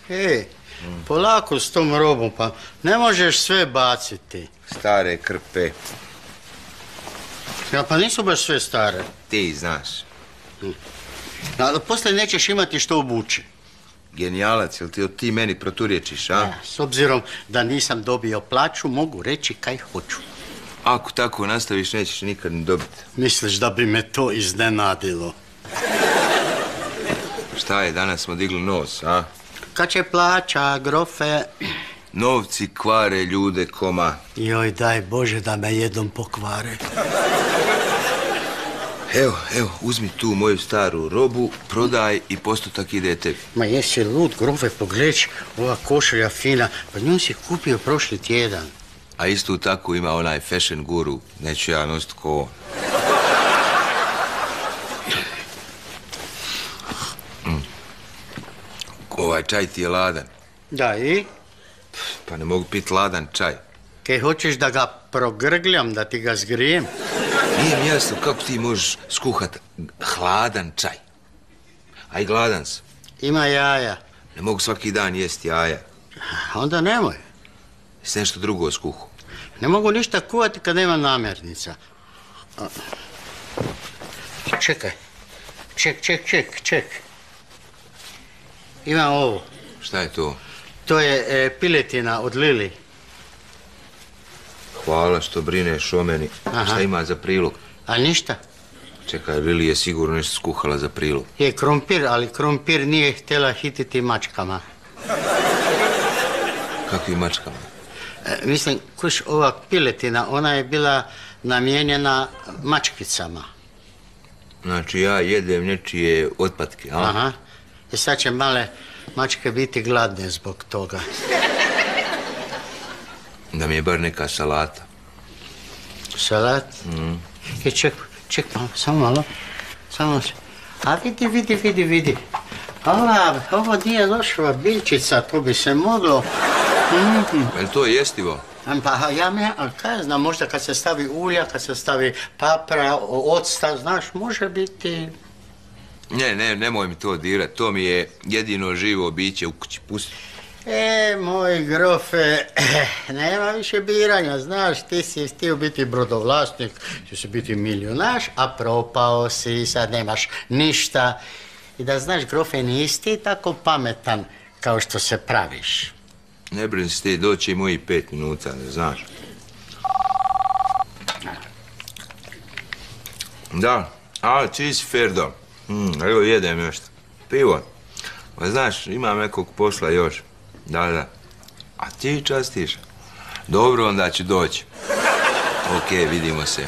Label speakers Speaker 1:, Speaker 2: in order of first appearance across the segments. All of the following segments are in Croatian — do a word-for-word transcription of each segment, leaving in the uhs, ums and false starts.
Speaker 1: Ej, polako s tom robom, pa ne možeš sve baciti.
Speaker 2: Stare krpe.
Speaker 1: Ja, pa nisu baš sve stare.
Speaker 2: Ti znaš.
Speaker 1: Ali poslije nećeš imati što obući.
Speaker 2: Genijalac, jel ti, ti meni proturječiš, a?
Speaker 1: Ja, s obzirom da nisam dobio plaću, mogu reći kaj hoću.
Speaker 2: Ako tako nastaviš, nećeš nikad ni dobiti.
Speaker 1: Misliš da bi me to iznenadilo?
Speaker 2: Šta je, danas smo digli nos, a?
Speaker 1: Kad će plaća, grofe?
Speaker 2: Novci kvare ljude, koma.
Speaker 1: Joj, daj Bože da me jednom pokvare.
Speaker 2: Evo, evo, uzmi tu moju staru robu, prodaj i postotak ide tebi.
Speaker 1: Ma jesi lud, grofe, pogledaj, ova košulja fina, pa nju si kupio prošli tjedan.
Speaker 2: A istu tako ima onaj fashion guru, neću ja nositi ko on. Mm. Ovaj čaj ti je ladan.
Speaker 1: Da, i?
Speaker 2: Pa ne mogu piti ladan čaj.
Speaker 1: Kaj hoćeš da ga progrgljam, da ti ga zgrijem?
Speaker 2: Nije mi jasno kako ti možeš skuhat hladan čaj. A i gladan sam.
Speaker 1: Ima jaja.
Speaker 2: Ne mogu svaki dan jesti jaja.
Speaker 1: Onda nemoj.
Speaker 2: Jesi nešto drugo skuhu?
Speaker 1: Ne mogu ništa kuvati kad nema namirnica. Čekaj. Ček, ček, ček, ček. Ima ovo.
Speaker 2: Šta je to?
Speaker 1: To je e, piletina od Lili.
Speaker 2: Hvala što brineš o meni. Aha. Šta ima za prilog?
Speaker 1: A ništa.
Speaker 2: Čekaj, Lili je sigurno nešto skuhala za prilog.
Speaker 1: Je krompir, ali krompir nije htjela hititi mačkama.
Speaker 2: Kakvi mačkama?
Speaker 1: E, mislim, kuš, ova piletina, ona je bila namijenjena mačkicama.
Speaker 2: Znači ja jedem nečije otpatke, a?
Speaker 1: Aha. I sad će male mačke biti gladne zbog toga.
Speaker 2: Da mi je bar neka salata.
Speaker 1: Salat?
Speaker 2: Mm.
Speaker 1: E, ček, ček malo, samo malo. Samo se. A vidi, vidi, vidi, vidi. Ova, ovo nije lošova biljčica, to bi se moglo. Mm-hmm.
Speaker 2: Je li to jestivo?
Speaker 1: Pa ja me, kaj znam, možda kad se stavi ulja, kad se stavi papra, octa, znaš, može biti...
Speaker 2: Ne, ne, nemoj mi to dirat, to mi je jedino živo biće u kući, pusti.
Speaker 1: E, moj grofe, nema više biranja, znaš, ti si htio biti brodovlasnik, ti si biti milionaš, a propao si, sad nemaš ništa. I da znaš, grofe, nisi ti tako pametan kao što se praviš.
Speaker 2: Ne brin se ti, doći i moji pet minuta, ne znaš. Da, ali čiji si Ferdo? Mm, evo jedem nešto. Pivo. Pa znaš, imam nekog posla još. Da, da. A ti častiš? Dobro, onda ću doći. Okej, vidimo se.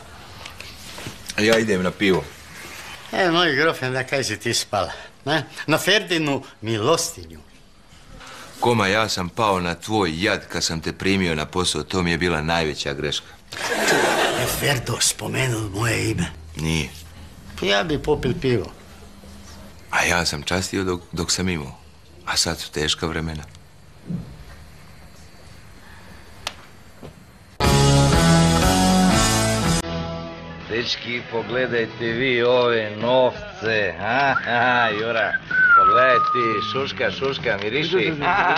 Speaker 2: Ja idem na pivo.
Speaker 1: E, moj grofe, da kaj si ti spala? Ne? Na Ferdinu milostinju.
Speaker 2: Koma, ja sam pao na tvoj jad kad sam te primio na posao. To mi je bila najveća greška.
Speaker 1: Je Ferdo spomenuo moje ime?
Speaker 2: Nije.
Speaker 1: Ja bi popil pivo.
Speaker 2: A ja sam častio dok, dok sam imao. A sad su teška vremena.
Speaker 3: Dečki, pogledajte vi ove novce, ha, ha, Jura, pogledaj ti, šuška, šuška, miriši.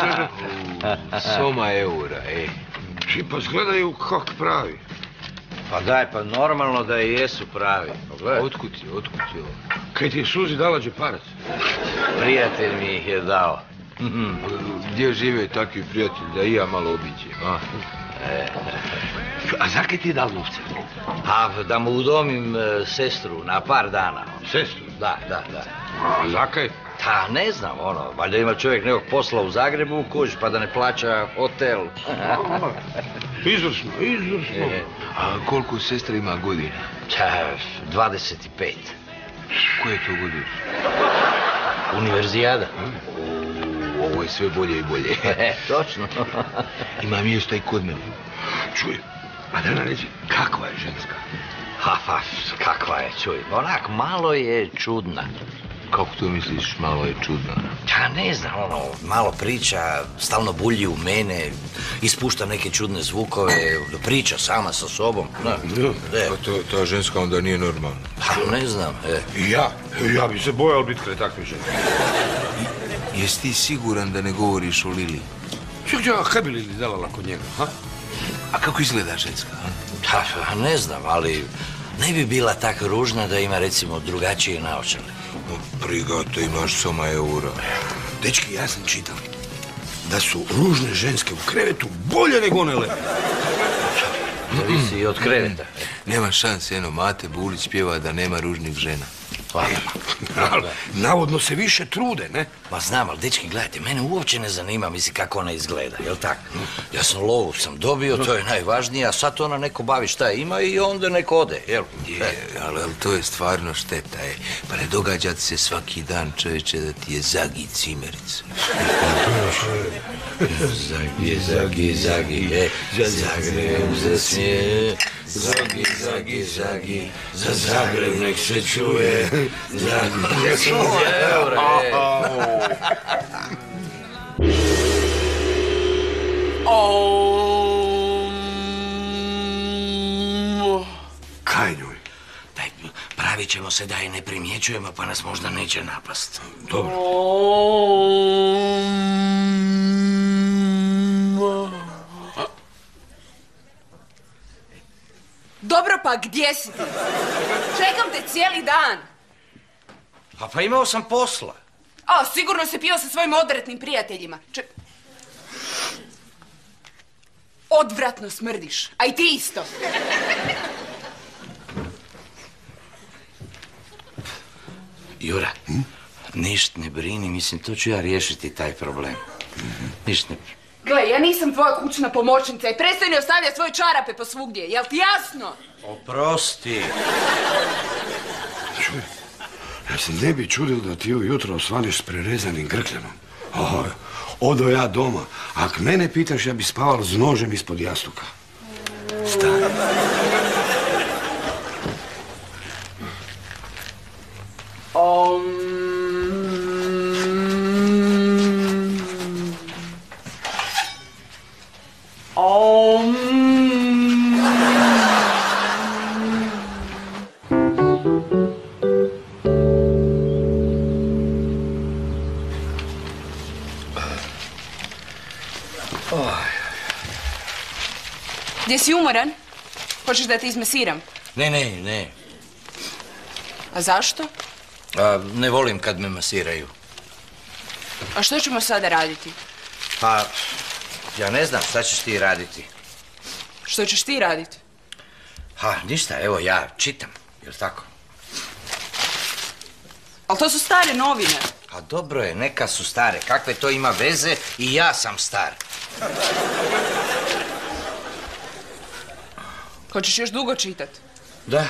Speaker 2: Soma eura, ej.
Speaker 4: I pa zgledaju kak pravi.
Speaker 3: Pa daj, pa normalno da i jesu pravi, pogledaj.
Speaker 2: Otkud ti, otkud ti ovo?
Speaker 4: Kaj ti je Suzi dala džeparac?
Speaker 3: Prijatelj mi ih je dao.
Speaker 2: Gdje žive takvi prijatelji da i ja malo obiđem, a?
Speaker 3: E.
Speaker 4: A zakaj ti je dal novce?
Speaker 3: A da mu udomim e, sestru na par dana.
Speaker 4: Sestru?
Speaker 3: Da, da, da.
Speaker 4: A zakaj?
Speaker 3: Pa ne znam, ono, valjda ima čovjek nekog posla u Zagrebu, kuž, pa da ne plaća hotel.
Speaker 4: Izvrsno, izvrsno.
Speaker 3: E.
Speaker 2: A koliko sestra ima godina?
Speaker 3: Ča, dvadeset pet.
Speaker 2: Koje to godine?
Speaker 3: Univerzijada.
Speaker 2: Ovo je sve bolje i bolje.
Speaker 3: E, točno.
Speaker 2: Ima mjesta i kod mene.
Speaker 4: Čuj, a da nam reći, kakva je ženska?
Speaker 3: Ha, ha, kakva je, čuj. Onak, malo je čudna.
Speaker 2: Kako to misliš, malo je čudno?
Speaker 3: Ja ne znam, ono, malo priča, stalno bulji u mene, ispušta neke čudne zvukove, priča sama sa sobom. Da,
Speaker 2: e. to, ta ženska onda nije normalna.
Speaker 3: Pa ne znam, e.
Speaker 4: I ja, ja bi se bojao biti kraj takve žene.
Speaker 2: I, Jesi ti siguran da ne govoriš o Lili?
Speaker 4: Ček, ja, kaj bi Lili delala kod njega, ha?
Speaker 2: A kako izgleda ženska, ha?
Speaker 3: Pa, ne znam, ali ne bi bila tako ružna da ima, recimo, drugačije naočale.
Speaker 2: Brigate, imaš soma eura.
Speaker 4: Dečki, ja sam čitao da su ružne ženske u krevetu bolje nego one lepe.
Speaker 3: Zavisi i od kreveta.
Speaker 2: Nema šanse, eno, Mate Bulić pjeva da nema ružnih žena.
Speaker 3: Hvala.
Speaker 4: Ali, navodno se više trude, ne?
Speaker 3: Ma znam, ali dečki, gledajte, mene uopće ne zanima, misli, kako ona izgleda, jel tako? Ja sam lovu sam dobio, to je najvažnije, a sad ona neko bavi šta ima i onda neko ode, jel?
Speaker 2: Je, ali, ali to je stvarno šteta, je. Pa ne događa ti se svaki dan, čovječe, da ti je Zagi cimerica.
Speaker 3: Zagi, zagi, zagi, e, Zagreb zasnije, zagi, zagi, zagi, za Zagreb nek se čuje, Zagi, nek se čuje,
Speaker 4: Kaj njoj?
Speaker 3: Daj, pravit ćemo se da je ne primjećujemo, pa nas možda neće napast.
Speaker 4: Dobro.
Speaker 5: Dobro, pa gdje si ti? Čekam te cijeli dan.
Speaker 3: A pa imao sam posla.
Speaker 5: A, sigurno se pio sa svojim odvratnim prijateljima. Ček... Odvratno smrdiš, a i ti isto.
Speaker 3: Jura, hm? Ništ ne brini, mislim, to ću ja riješiti taj problem. Ništ ne...
Speaker 5: Gle, ja nisam tvoja kućna pomoćnica i prestani ostavljati svoje čarape po svugdje, jel ti jasno?
Speaker 3: Oprosti.
Speaker 4: Čuj, ja se ne bi čudil da ti ujutro osvaniš s prerezanim grkljanom. Oh, odo ja doma. Ak mene pitaš, ja bi spaval s nožem ispod jastuka. Stani.
Speaker 5: Um... Um... Gdje si umoran? Hoćeš da te izmesiram?
Speaker 3: Ne, ne, ne.
Speaker 5: A zašto?
Speaker 3: A, ne volim kad me masiraju.
Speaker 5: A što ćemo sada raditi?
Speaker 3: Pa, ja ne znam šta ćeš ti raditi.
Speaker 5: Što ćeš ti raditi?
Speaker 3: Ha, ništa, evo ja čitam, jel tako?
Speaker 5: Ali to su stare novine.
Speaker 3: A dobro je, neka su stare. Kakve to ima veze i ja sam star.
Speaker 5: Hoćeš još dugo čitat?
Speaker 3: Da.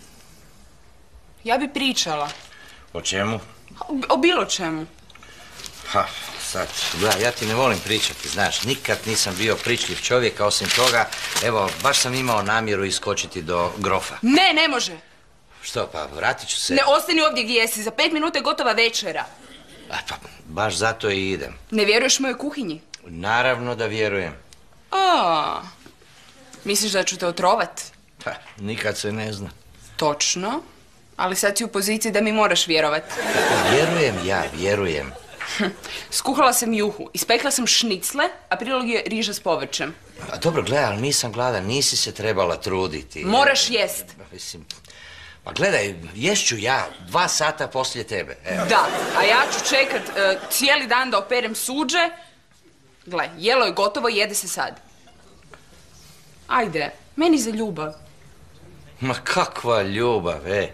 Speaker 5: Ja bi pričala.
Speaker 3: O čemu?
Speaker 5: O, o bilo čemu.
Speaker 3: Ha, sad, da, ja ti ne volim pričati, znaš, nikad nisam bio pričljiv čovjek, a osim toga, evo, baš sam imao namjeru iskočiti do grofa.
Speaker 5: Ne, ne može.
Speaker 3: Što, pa vratit ću se...
Speaker 5: Ne, ostani ovdje gdje jesi, za pet minuta je gotova večera.
Speaker 3: A, pa, baš zato i idem.
Speaker 5: Ne vjeruješ mojoj kuhinji?
Speaker 3: Naravno da vjerujem.
Speaker 5: A, misliš da ću te otrovat?
Speaker 3: Pa, nikad se ne zna.
Speaker 5: Točno, ali sad si u poziciji da mi moraš vjerovat.
Speaker 3: Vjerujem ja, vjerujem.
Speaker 5: Skuhala sam juhu, ispekla sam šnicle, a prilog je riža s povrćem.
Speaker 3: A dobro, gledaj, ali nisam gladan, nisi se trebala truditi.
Speaker 5: Moraš jest.
Speaker 3: Mislim, pa gledaj, ješću ja dva sata poslije tebe. Evo.
Speaker 5: Da, a ja ću čekat uh, cijeli dan da operem suđe. Gle, jelo je gotovo, jede se sad. Ajde, meni za ljubav.
Speaker 3: Ma kakva ljubav, e.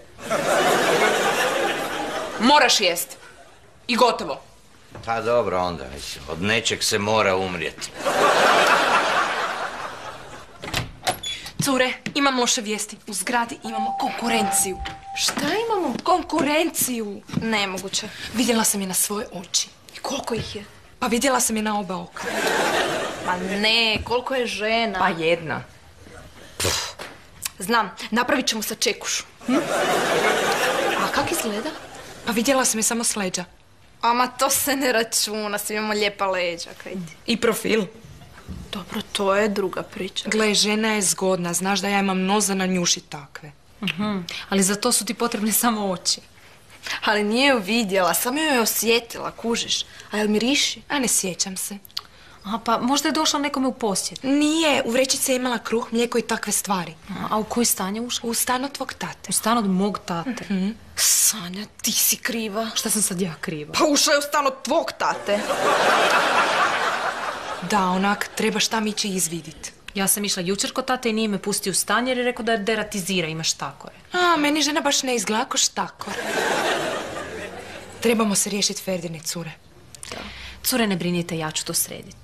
Speaker 5: Moraš jest. I gotovo.
Speaker 3: Pa dobro onda, mislim, od nečeg se mora umrijeti.
Speaker 6: Cure, imam loše vijesti. U zgradi imamo konkurenciju.
Speaker 7: Šta imamo?
Speaker 6: Konkurenciju.
Speaker 7: Nemoguće.
Speaker 6: Vidjela sam je na svoje oči.
Speaker 7: I koliko ih je?
Speaker 6: Pa vidjela sam je na oba oka.
Speaker 7: Ma ne, koliko je žena?
Speaker 6: Pa jedna.
Speaker 7: Znam, napravit ćemo sa čekušu. Hm? A kak izgleda?
Speaker 6: Pa vidjela sam je samo s leđa.
Speaker 7: Ama to se ne računa, svi imamo lijepa leđa, kaj ti.
Speaker 6: I profil.
Speaker 7: Dobro, to je druga priča.
Speaker 6: Gle, žena je zgodna, znaš da ja imam noza na njuši takve.
Speaker 7: Uh-huh. Ali za to su ti potrebne samo oči. Ali nije ju vidjela, samo ju je osjetila, kužiš. A jel miriši?
Speaker 6: A ne sjećam se.
Speaker 8: A pa možda je došla nekome u posjet.
Speaker 6: Nije, u vrećici je imala kruh, mlijeko i takve stvari.
Speaker 8: A, a u koji stan je ušla?
Speaker 6: U stan od tvog tate.
Speaker 8: U stan od mog tate?
Speaker 6: Mm-hmm.
Speaker 7: Sanja, ti si kriva.
Speaker 8: Šta sam sad ja kriva?
Speaker 7: Pa ušla je u stan od tvog tate.
Speaker 6: Da, onak, trebaš tam ići izvidit.
Speaker 8: Ja sam išla jučer kod tate i nije me pustio u stan jer je rekao da deratizira, ima štakore.
Speaker 6: A, meni žena baš ne izgleda ko štakor. Trebamo se riješiti Ferdine cure.
Speaker 8: Da. Cure, ne brinite, ja ću to srediti.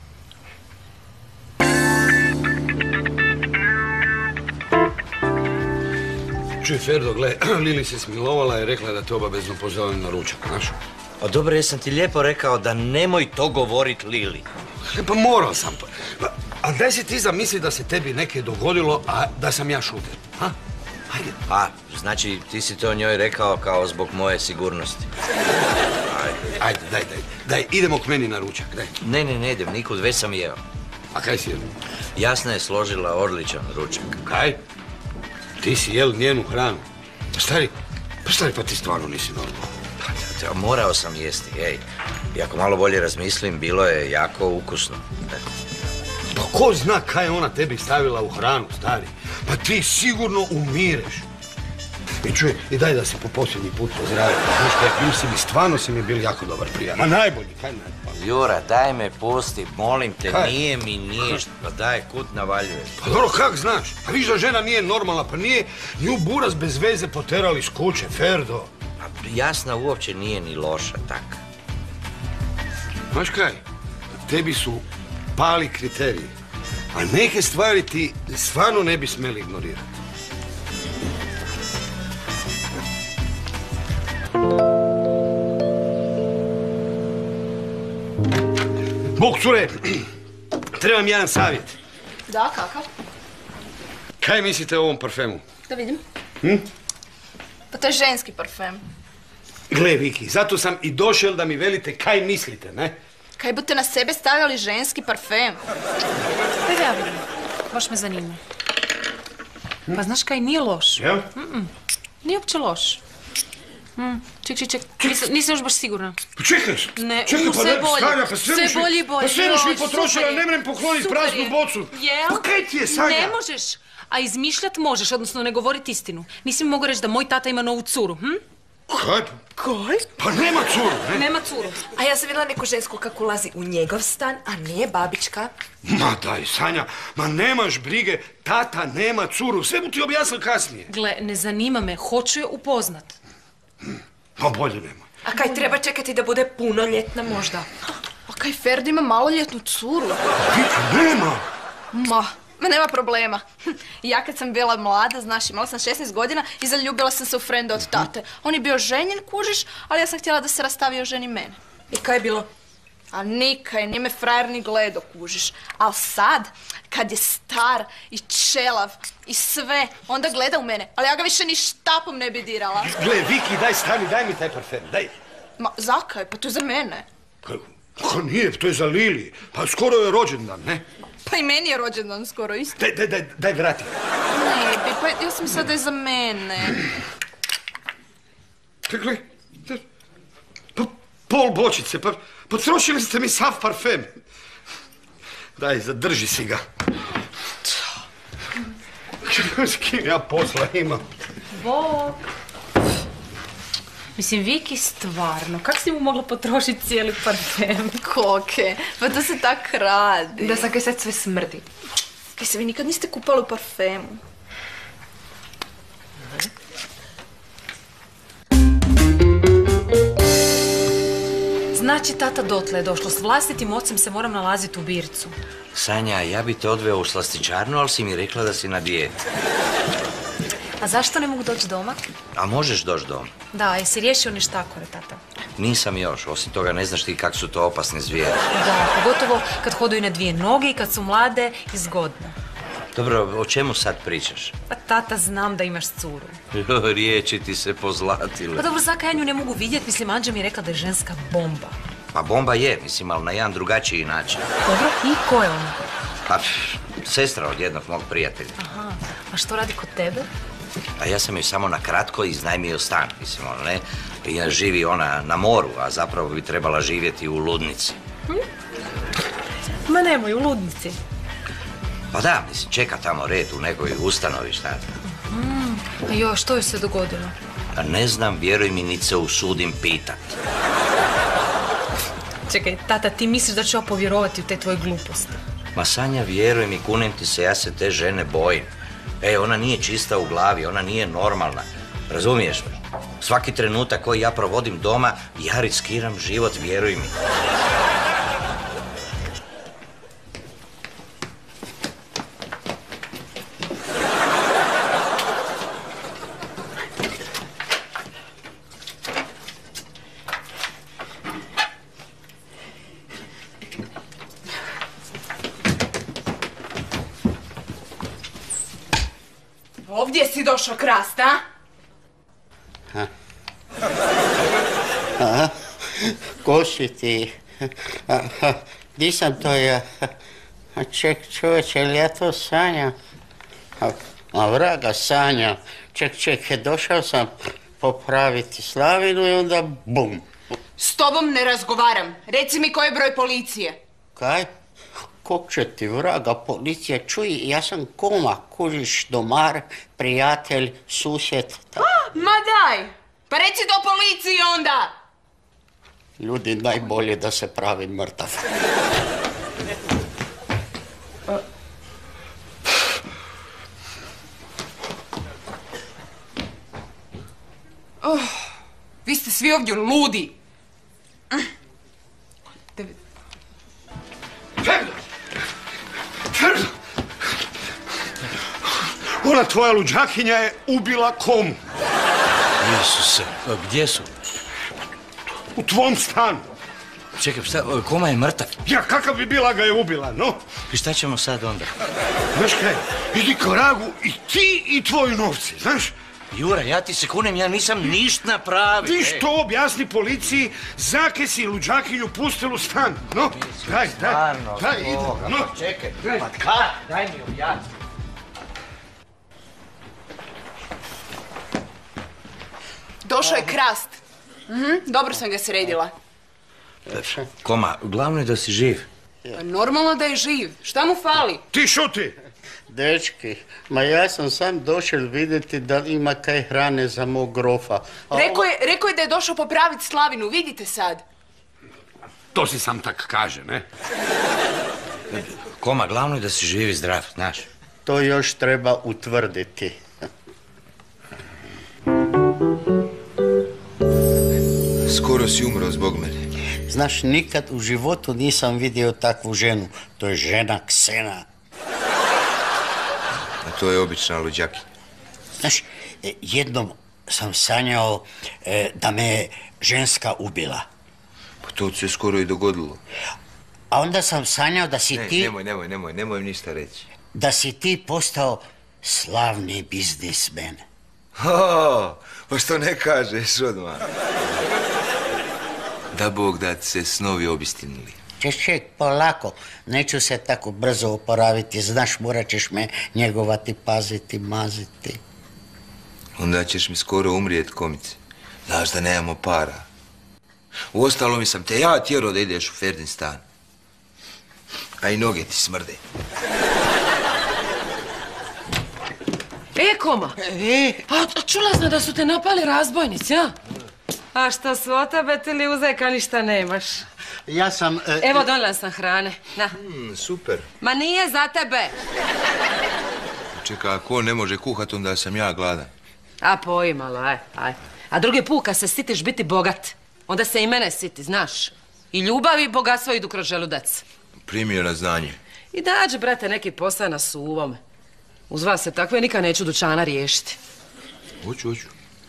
Speaker 4: Čuj, Ferdo, gle, Lili se smilovala i rekla da te obavezno pozovem na ručak, znaš?
Speaker 3: A dobro, jesam ti lijepo rekao da nemoj to govorit Lili.
Speaker 4: E, pa morao sam. Pa, a daj se ti zamisli da se tebi neke dogodilo, a da sam ja šuter, ha? Ajde.
Speaker 3: A, znači ti si to njoj rekao kao zbog moje sigurnosti.
Speaker 4: Ajde, ajde, daj, daj, daj, idemo k meni na ručak, daj.
Speaker 3: Ne, ne, ne idem nikud, već sam jeo.
Speaker 4: A kaj si jel?
Speaker 3: Jasna je složila odličan ručak.
Speaker 4: Kaj? Ti si jel njenu hranu? Pa stari, pa stari, pa ti stvarno nisi normalno.
Speaker 3: Pa, morao sam jesti, ej. I ako malo bolje razmislim, bilo je jako ukusno.
Speaker 4: Pa ko zna kaj je ona tebi stavila u hranu, stari? Pa ti sigurno umireš. I čuj, i daj da se po posljednji put pozdravim. Znaš kaj, bili si mi, stvarno si mi bili jako dobar prijatelj. Ma najbolji, kaj najbolji?
Speaker 3: Jura, daj me pusti, molim te,
Speaker 4: kaj?
Speaker 3: Nije mi ništa. Pa daj, kud navaljuješ?
Speaker 4: Pa dobro, kak znaš? Pa viš da žena nije normalna, pa nije nju buraz bez veze poterali s kuće, Ferdo.
Speaker 3: Pa Jasna uopće nije ni loša, tak.
Speaker 4: Znaš kaj, tebi su pali kriteriji, a neke stvari ti stvarno ne bi smeli ignorirati. Bog, cure, trebam jedan savjet.
Speaker 7: Da, kakav?
Speaker 4: Kaj mislite o ovom parfemu?
Speaker 7: Da vidim.
Speaker 4: Hm?
Speaker 7: Pa to je ženski parfem.
Speaker 4: Gle, Viki, zato sam i došel da mi velite kaj mislite, ne?
Speaker 7: Kaj budete na sebe stavljali ženski parfem?
Speaker 8: Da, ja vidim. Baš me zanima. Pa znaš kaj, nije loš.
Speaker 4: Jel?
Speaker 8: Mm-mm. Nije uopće loš. Mm. Ček, ček, ček. Nisam, nisam još baš sigurna.
Speaker 4: Pa čekaj,
Speaker 8: Ne,
Speaker 4: čekaj,
Speaker 8: u,
Speaker 4: pa
Speaker 8: sve
Speaker 4: ne,
Speaker 8: bolje.
Speaker 4: Sanja, pa sve,
Speaker 8: Sve
Speaker 4: muš mi-
Speaker 8: bolje i bolje.
Speaker 4: Pa sve muš mi
Speaker 8: Joj,
Speaker 4: potrošila,
Speaker 8: super je.
Speaker 4: ne mrem pokloniti
Speaker 8: Super
Speaker 4: praznu
Speaker 8: je.
Speaker 4: bocu.
Speaker 8: Jel?
Speaker 4: Pa kaj ti je, Sanja?
Speaker 8: Ne možeš, a izmišljat možeš, odnosno ne govorit istinu. Nisi mi mogu reći da moj tata ima novu curu, hm?
Speaker 4: Kaj?
Speaker 6: Kaj?
Speaker 4: Pa nema curu, ne?
Speaker 8: Nema curu.
Speaker 6: A ja sam vidjela neku žensku kako ulazi u njegov stan, a nije babička.
Speaker 4: Ma daj, Sanja, ma nemaš brige, tata nema curu, sve mu ti objasnil kasnije.
Speaker 8: Gle, ne zanima me, hoću je upoznat.
Speaker 4: Pa bolje nema.
Speaker 6: A kaj treba čekati da bude punoljetna možda?
Speaker 7: A kaj Ferdi ima maloljetnu curu?
Speaker 4: Viki, nema!
Speaker 7: Ma, ma nema problema. Ja kad sam bila mlada, znaš, imala sam šesnaest godina i zaljubila sam se u frenda od tate. On je bio ženjen, kužiš, ali ja sam htjela da se rastavi o ženi mene.
Speaker 6: I kaj je bilo?
Speaker 7: A nikaj, nije me frajer ni gledo, kužiš. Al sad, kad je star i čelav i sve, onda gleda u mene. Ali ja ga više ni štapom ne bi dirala.
Speaker 4: Gle, Viki, daj stani, daj mi taj parfem, daj.
Speaker 7: Ma, zakaj? Pa to je za mene.
Speaker 4: Pa, pa nije, to je za Lili. Pa skoro je rođendan, ne?
Speaker 7: Pa i meni je rođendan skoro isto.
Speaker 4: Daj, daj, daj, daj vrati.
Speaker 7: Ne bi, pa ja sam mislila da je za mene.
Speaker 4: Gle, pa pol bočice, pa potrošili ste mi sav parfem. Daj, zadrži si ga. S kim ja posla imam?
Speaker 8: Bog. Mislim, Viki, stvarno, kak si mu mogla potrošiti cijeli parfem?
Speaker 7: Koke, pa to se tak radi.
Speaker 6: Da sam kaj sad sve smrdi.
Speaker 7: Kaj se vi nikad niste kupali u parfemu?
Speaker 8: Znači, tata, dotle je došlo. S vlastitim ocem se moram nalaziti u bircu.
Speaker 3: Sanja, ja bi te odveo u slastičarnu, ali si mi rekla da si na dijeti.
Speaker 8: A zašto ne mogu doći doma?
Speaker 3: A možeš doći doma?
Speaker 8: Da, jesi riješio one štakore, tata?
Speaker 3: Nisam još, osim toga ne znaš ti kak su to opasne zvijere.
Speaker 8: Da, pogotovo kad hodaju na dvije noge i kad su mlade i zgodne.
Speaker 3: Dobro, o čemu sad pričaš?
Speaker 8: Pa tata, znam da imaš curu.
Speaker 3: Riječi ti se pozlatile.
Speaker 8: Pa dobro, zaka ja nju ne mogu vidjeti, mislim, Anđa mi je rekla da je ženska bomba.
Speaker 3: Pa bomba je, mislim, ali na jedan drugačiji način.
Speaker 8: Dobro, i ko je ona?
Speaker 3: Pa, pff, sestra od jednog mog prijatelja.
Speaker 8: Aha, a što radi kod tebe?
Speaker 3: A ja sam joj samo na kratko iznajmio stan, mislim, ono, ne? I živi ona na moru, a zapravo bi trebala živjeti u ludnici.
Speaker 8: Hm? Ma nemoj, u ludnici.
Speaker 3: Pa da, mislim, čeka tamo red u nekoj ustanovi, šta?
Speaker 8: Mm, a jo, što je se dogodilo?
Speaker 3: A ne znam, vjeruj mi, niti se usudim pitat.
Speaker 8: Čekaj, tata, ti misliš da ću ja povjerovati u te tvoje gluposti?
Speaker 3: Ma Sanja, vjeruj mi, kunem ti se, ja se te žene bojim. Ej, ona nije čista u glavi, ona nije normalna. Razumiješ me? Svaki trenutak koji ja provodim doma, ja riskiram život, vjeruj mi.
Speaker 5: Ovdje si došao krast, a?
Speaker 1: Ha. Aha. Ko si ti? Aha. Di sam to ja? A ček, čovječe, li ja to sanjam? A, a vraga sanjam. Ček, ček, došao sam popraviti slavinu i onda bum.
Speaker 5: S tobom ne razgovaram. Reci mi koji je broj policije.
Speaker 1: Kaj? Kog će ti vraga policija? Čuj, ja sam Koma, kužiš, domar, prijatelj, susjed.
Speaker 5: A, ma daj! Pa reci to policiji onda!
Speaker 1: Ljudi, najbolje da se pravi mrtav.
Speaker 5: Oh, vi ste svi ovdje ludi.
Speaker 4: Ferdo! Ferdo! Ona tvoja luđakinja je ubila Komu.
Speaker 3: Isuse, a gdje su?
Speaker 4: U tvom stanu.
Speaker 3: Čekaj, šta, Koma je mrtav?
Speaker 4: Ja, kakav bi bila ga je ubila, no?
Speaker 3: I šta ćemo sad onda?
Speaker 4: Znaš kaj, idi k vragu i ti i tvoji novci, znaš?
Speaker 3: Jura, ja ti se kunem, ja nisam ništa napravio.
Speaker 4: Ti što objasni policiji, zake si luđakinju pustili u stan, no? Daj, daj, daj, ide, no?
Speaker 3: Čekaj, pa kada? Daj mi objasni.
Speaker 5: Došao je krast. Mhm, dobro sam ga sredila.
Speaker 3: Koma, glavno je da si živ.
Speaker 5: Pa normalno da je živ. Šta mu fali?
Speaker 4: Ti šuti!
Speaker 1: Dečki, ma ja sam sam došel vidjeti da li ima kaj hrane za mog grofa. A
Speaker 5: rekao je, rekao je da je došao popraviti slavinu, vidite sad.
Speaker 4: To si sam tak kaže, ne?
Speaker 3: Koma, glavno je da si živ i zdrav, znaš.
Speaker 1: To još treba utvrditi.
Speaker 2: Skoro si umro zbog mene.
Speaker 1: Znaš, nikad u životu nisam vidio takvu ženu. To je žena Ksena.
Speaker 2: A to je obična luđakinja.
Speaker 1: Znaš, jednom sam sanjao e, da me je ženska ubila.
Speaker 2: Pa to se skoro i dogodilo.
Speaker 1: A onda sam sanjao da si
Speaker 2: ne,
Speaker 1: ti...
Speaker 2: Nemoj, nemoj, nemoj, nemoj ništa reći.
Speaker 1: Da si ti postao slavni biznismen.
Speaker 2: O, pa što ne kažeš odmah? Da Bog da ti se snovi obistinili.
Speaker 1: Ček, ček, polako. Neću se tako brzo oporaviti. Znaš, morat ćeš me njegovati, paziti, maziti.
Speaker 2: Onda ćeš mi skoro umrijet, Komice. Znaš da nemamo para. Uostalom mi sam te ja tjerao da ideš u Ferdin stan. A i noge ti smrde.
Speaker 9: E, Koma,
Speaker 1: E?
Speaker 9: a čula sam da su te napali razbojnici, a? A šta su od tebe, ti li uzeka ništa nemaš?
Speaker 1: Ja sam... E,
Speaker 9: Evo, donijela sam hrane, na.
Speaker 2: Mm, super.
Speaker 9: Ma nije za tebe.
Speaker 2: Čekaj, ako on ne može kuhat, onda sam ja gladan.
Speaker 9: A pojmalo, aj, aj. A drugi put kad se sitiš biti bogat, onda se i mene siti, znaš. I ljubav i bogatstvo idu kroz želudac.
Speaker 2: Primio na znanje.
Speaker 9: I dađe, brate, neki posao na suvom. Uz vas se takve nikad neću dućana riješiti.
Speaker 2: Hoću, hoću.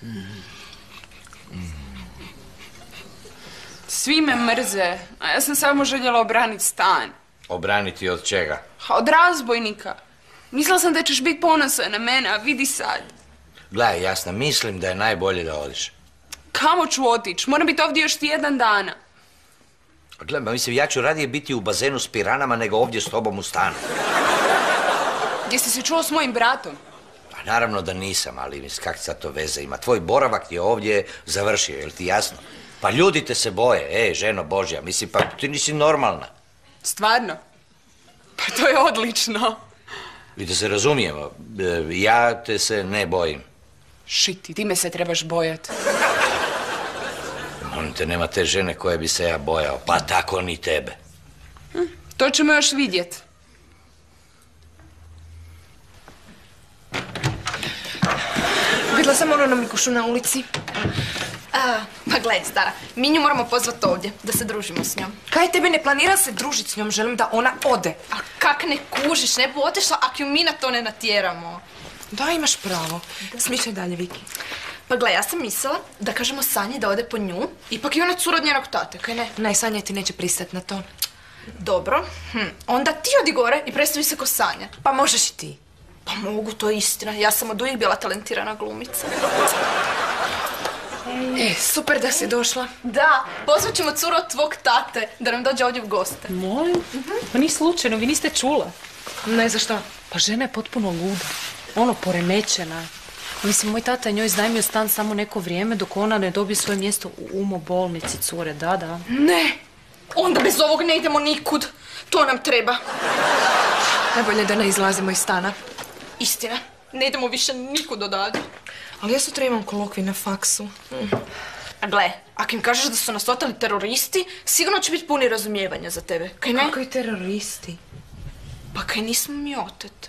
Speaker 5: Svi me mrze, a ja sam samo željela obraniti stan.
Speaker 3: Obraniti od čega?
Speaker 5: Ha, od razbojnika. Mislila sam da ćeš biti ponosan na mene, a vidi sad.
Speaker 3: Gledaj, jasno, mislim da je najbolje da odiš.
Speaker 5: Kamo ću otići? Moram biti ovdje još tjedan dana.
Speaker 3: Gledaj, mislim, ja ću radije biti u bazenu s piranama nego ovdje s tobom u stanu.
Speaker 5: Gdje si se čuo s mojim bratom?
Speaker 3: Pa naravno da nisam, ali mis, kak sad to veze ima? Tvoj boravak je ovdje završio, jel ti jasno? Pa ljudi te se boje, ej, ženo Božja, mislim, pa ti nisi normalna.
Speaker 5: Stvarno? Pa to je odlično.
Speaker 3: I da se razumijemo, ja te se ne bojim.
Speaker 5: Šiti, ti me se trebaš bojati.
Speaker 3: Molim te, nema te žene koje bi se ja bojao, pa tako ni tebe.
Speaker 5: Hm, to ćemo još vidjet.
Speaker 6: Vidjela sam ono na Mikušu na ulici.
Speaker 7: A, pa gle, stara, mi nju moramo pozvat ovdje, da se družimo s njom.
Speaker 6: Kaj tebi ne planira se družiti s njom, želim da ona ode.
Speaker 7: A kak ne kužiš, ne bi otišla ako ju mi na to ne natjeramo.
Speaker 6: Da, imaš pravo. Smišljaj dalje, Viki.
Speaker 7: Pa gle, ja sam mislila da kažemo Sanji da ode po nju, ipak je ona cura od njenog tate, kaj ne?
Speaker 6: Ne, Sanja ti neće pristati na to.
Speaker 7: Dobro, hm. onda ti odi gore i predstavi se ko Sanja.
Speaker 6: Pa možeš i ti.
Speaker 7: Pa mogu, to je istina, ja sam od uvijek bila talentirana glumica.
Speaker 6: E, super da si došla.
Speaker 7: Da, pozvat ćemo curu od tvog tate da nam dođe ovdje u goste.
Speaker 8: Molim? Pa nije slučajno, vi niste čula.
Speaker 6: Ne, za što?
Speaker 8: Pa žena je potpuno luda. Ono, poremećena. Mislim, moj tata je njoj iznajmio stan samo neko vrijeme dok ona ne dobije svoje mjesto u umo bolnici, cure, da, da.
Speaker 7: Ne, onda bez ovog ne idemo nikud. To nam treba.
Speaker 6: Najbolje da ne izlazimo iz stana.
Speaker 7: Istina, ne idemo više nikud odavde.
Speaker 6: Ali ja sutra imam kolokvij na faksu. Mm.
Speaker 7: A gle, ako im kažeš da su nas oteli teroristi, sigurno će biti puni razumijevanja za tebe, kaj ne?
Speaker 6: Kako i teroristi?
Speaker 7: Pa kaj nismo mi otete.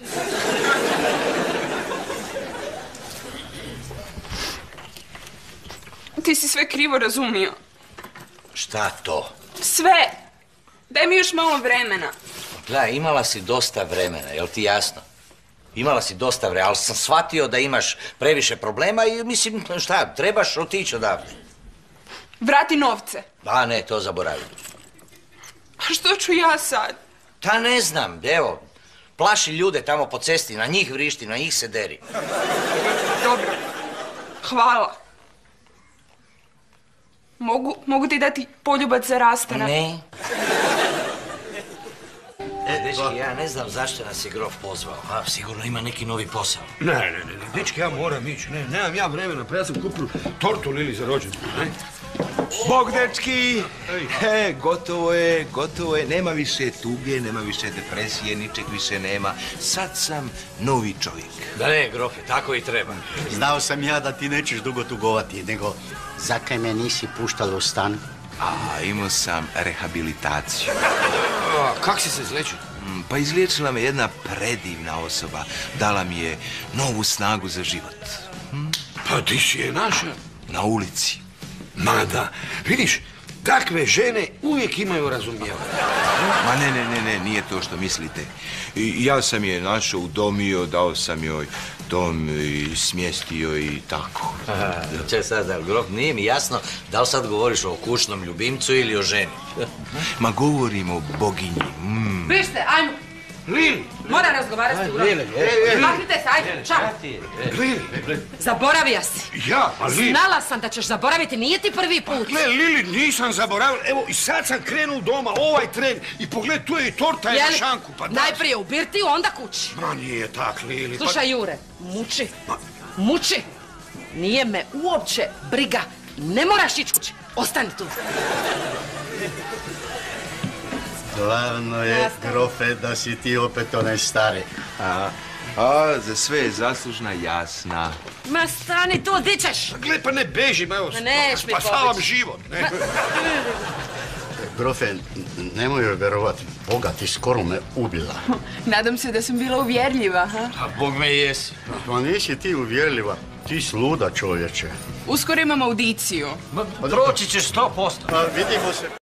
Speaker 5: Ti si sve krivo razumio.
Speaker 3: Šta to?
Speaker 5: Sve! Daj mi još malo vremena.
Speaker 3: Gledaj, imala si dosta vremena, jel ti jasno? Imala si dosta vremena, ali sam shvatio da imaš previše problema i mislim, šta, trebaš otići odavde.
Speaker 5: Vrati novce.
Speaker 3: A ne, to zaboravim.
Speaker 5: A što ću ja sad?
Speaker 3: Ta ne znam, evo, plaši ljude tamo po cesti, na njih vrišti, na njih se deri.
Speaker 5: Dobro, hvala. Mogu, mogu ti dati poljubac za rastanak?
Speaker 3: Ne. E, dečki, ja ne znam zašto nas je grof pozvao, a sigurno ima neki novi posao.
Speaker 4: Ne, ne, ne, ne, dečki, ja moram ići, ne, nemam ja vremena, pa ja sam kupio tortu Lili za rođendan, ne?
Speaker 2: Bog, dečki! E, gotovo je, gotovo je, nema više tuge, nema više depresije, ničeg više nema. Sad sam novi čovjek.
Speaker 3: Da ne, grofe, tako i treba.
Speaker 1: Znao sam ja da ti nećeš dugo tugovati, nego zakaj me nisi puštala u stan?
Speaker 2: A, imao sam rehabilitaciju.
Speaker 4: A, kak si se izlečio?
Speaker 2: Pa izliječila me jedna predivna osoba. Dala mi je novu snagu za život. Hm?
Speaker 4: Pa ti si je našao.
Speaker 2: Na ulici.
Speaker 4: Ma da, vidiš, takve žene uvijek imaju razumijevanje.
Speaker 2: Ma ne, ne, ne, ne, nije to što mislite. I ja sam je našao, udomio, dao sam joj dom i smjestio i tako.
Speaker 3: Če sad, ali grof, nije mi jasno da li sad govoriš o kućnom ljubimcu ili o ženi.
Speaker 2: Ma govorim o boginji. Mm.
Speaker 9: Vište, ajmo.
Speaker 4: Lili!
Speaker 9: Mora razgovarati u grofu. Maknite se, ajde, čao.
Speaker 4: Lili!
Speaker 9: Zaboravija si.
Speaker 4: Ja, pa Lili!
Speaker 9: Znala sam da ćeš zaboraviti, nije ti prvi put.
Speaker 4: Gle, Lili, nisam zaboravila. Evo, i sad sam krenuo doma, ovaj tren, i pogled, tu je i torta je na šanku, pa da...
Speaker 9: Najprije u birtiju, onda kući.
Speaker 4: Ma nije tak, Lili, pa...
Speaker 9: Slušaj, Jure, muči, muči. Nije me uopće briga. Ne moraš ići kući, ostani tu.
Speaker 1: Glavno je, grofe, da si ti opet onaj stari.
Speaker 2: A, a, za sve je zaslužna Jasna.
Speaker 9: Ma stani tu, di ćeš?
Speaker 4: Gle, pa ne bežim, evo,
Speaker 9: Neš mi
Speaker 4: spasavam
Speaker 9: pobeći.
Speaker 4: život, ne?
Speaker 1: Grofe, nemoj joj verovati, Boga ti skoro me ubila.
Speaker 5: Nadam se da sam bila uvjerljiva, ha?
Speaker 3: A Bog me jesi.
Speaker 1: Ma nisi ti uvjerljiva, ti sluda čovječe.
Speaker 5: Uskoro imam audiciju.
Speaker 3: Proći ćeš sto posto.
Speaker 1: Pa vidimo se.